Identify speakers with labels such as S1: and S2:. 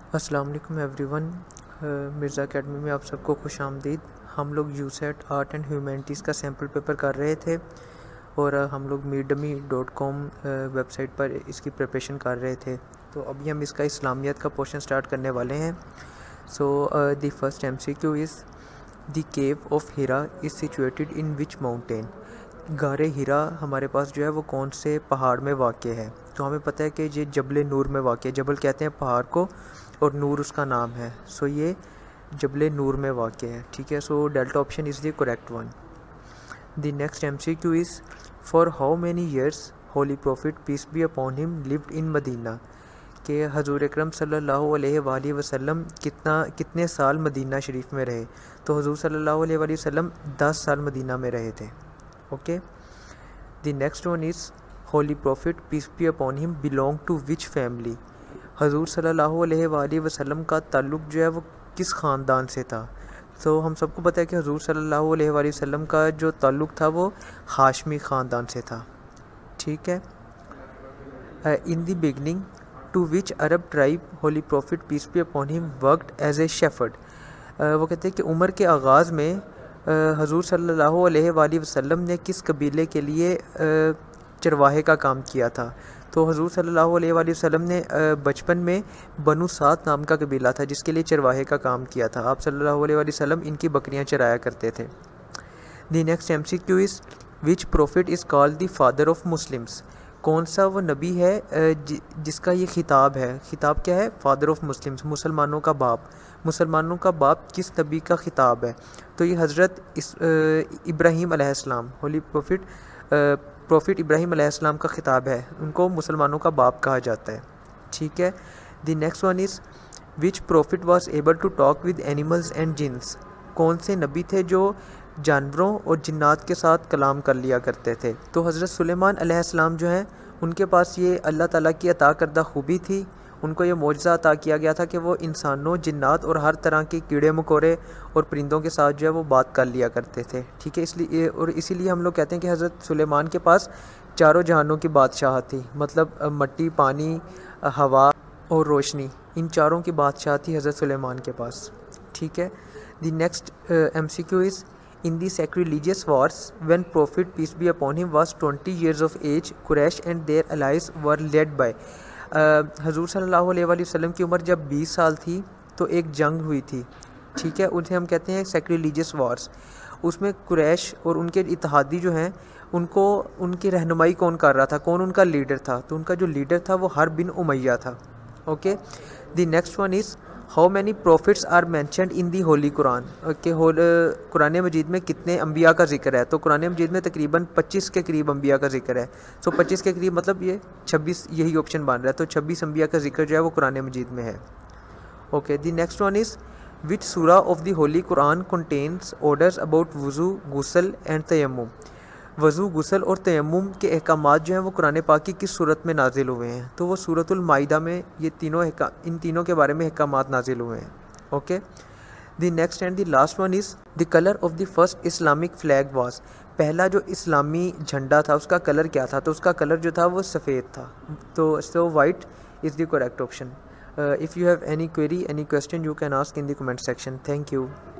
S1: السلام علیکم every one, Mirza academy میں آپ سب کو خوش آمدید۔ ہم لوگ یوسیٹ آرٹ اینڈ ہیومینٹیز کا سیمپل پیپر کر رہے تھے اور ہم لوگ meetdummy.com ویب سائٹ پر اس کی پریپریشن کر رہے تھے۔ تو ابھی ہم اس کا اسلامیت کا پورشن سٹارٹ کرنے والے ہیں۔ So the first MCQ is the cave of Hira is situated in which mountain. غار ہیرا ہمارے پاس جو ہے وہ کون سے پہاڑ میں واقع ہے؟ تو ہمیں پتہ ہے کہ یہ جبل نور میں واقع ہے۔ جبل کہتے ہیں پہاڑ کو اور نور اس کا نام ہے، سو یہ جبل نور میں واقع ہے، ٹھیک ہے۔ So delta option is the correct one. The next MCQ is for how many years holy prophet peace be upon him lived in Medina, کہ حضور اکرم صلی اللہ علیہ وآلہ وسلم کتنے سال مدینہ شریف میں رہے؟ تو حضور صلی اللہ علیہ وآلہ وسلم 10 سال مدینہ میں رہے تھے، okay. The next one is holy prophet peace be upon him belong to which family? حضور صلی اللہ علیہ وآلہ وسلم کا تعلق جو ہے وہ کس خاندان سے تھا؟ تو ہم سب کو پتہ ہے کہ حضور صلی اللہ علیہ وآلہ وسلم کا جو تعلق تھا وہ ہاشمی خاندان سے تھا، ٹھیک ہے۔ In the beginning to which Arab tribe holy prophet peace be upon him worked as a shepherd? وہ کہتے ہیں کہ عمر کے آغاز میں حضور صلی اللہ علیہ وآلہ وسلم نے کس قبیلے کے لیے چرواہے کا کام کیا تھا؟ تو حضور صلی اللہ علیہ وآلہ وسلم نے بچپن میں بنو سعد نام کا قبیلہ تھا جس کے لیے چرواہے کا کام کیا تھا۔ آپ صلی اللہ علیہ وآلہ وسلم ان کی بکریاں چرایا کرتے تھے۔ The next MCQ is which prophet is called the father of Muslims? کون سا وہ نبی ہے جس کا یہ خطاب ہے؟ خطاب کیا ہے؟ فادر آف مسلمس، مسلمانوں کا باپ۔ مسلمانوں کا باپ کس نبی کا خطاب ہے؟ تو یہ حضرت ابراہیم علیہ السلام، ہولی پروفٹ ابراہیم علیہ السلام کا خطاب ہے، ان کو مسلمانوں کا باپ کہا جاتا ہے، ٹھیک ہے۔ The next one is which prophet was able to talk with animals and jinns? کون سے نبی تھے جو جانوروں اور جنات کے ساتھ کلام کر لیا کرتے تھے؟ تو حضرت سلیمان علیہ السلام جو ہیں ان کے پاس یہ اللہ تعالیٰ کی عطا کردہ خوبی تھی، ان کو یہ معجزہ عطا کیا گیا تھا کہ وہ انسانوں، جنات اور ہر طرح کے کیڑے مکوڑے اور پرندوں کے ساتھ جو ہے وہ بات کر لیا کرتے تھے، ٹھیک ہے۔ اسی لیے ہم لوگ کہتے ہیں کہ حضرت سلیمان کے پاس چاروں جہانوں کی بادشاہت تھی، مطلب مٹی، پانی، ہوا اور روشنی، ان چاروں کی بادشاہت تھی حضرت سلیمان کے پاس، ٹھیک ہے۔ The next MCQ is in the sacrilegious wars when prophet peace be upon him was 20 years of age, Quraysh and their allies were led by؟ حضور صلی اللہ علیہ وآلہ وسلم کی عمر جب 20 سال تھی تو ایک جنگ ہوئی تھی، ٹھیک ہے، اسے ہم کہتے ہیں sacrilegious wars۔ اس میں قریش اور ان کے اتحادی جو ہیں ان کی رہنمائی کون کر رہا تھا؟ کون ان کا لیڈر تھا؟ تو ان کا جو لیڈر تھا وہ حرب بن امیہ تھا، okay. The next one is how many prophets are mentioned in the holy Quran? کہ قرآن مجید میں کتنے انبیاء کا ذکر ہے؟ تو قرآن مجید میں تقریباً 25 کے قریب انبیاء کا ذکر ہے۔ سو 25 کے قریب مطلب یہ 26، یہی آپشن بن رہا ہے، تو 26 انبیاء کا ذکر جو ہے وہ قرآن مجید میں ہے، okay. The next one is which surah of the holy Quran contains orders about وضو، غسل اینڈ تیمم؟ وضو، غسل اور تیمم کے احکامات جو ہیں وہ قرآن پاک کی کس صورت میں نازل ہوئے ہیں؟ تو وہ سورۃ المائدہ میں ان تینوں کے بارے میں احکامات نازل ہوئے ہیں، okay. The next and the last one is the colour of the first Islamic flag was? پہلا جو اسلامی جھنڈا تھا اس کا کلر کیا تھا؟ تو اس کا کلر جو تھا وہ سفید تھا، تو white is the correct option. If you have any query, any question, you can ask in the comment section. Thank you.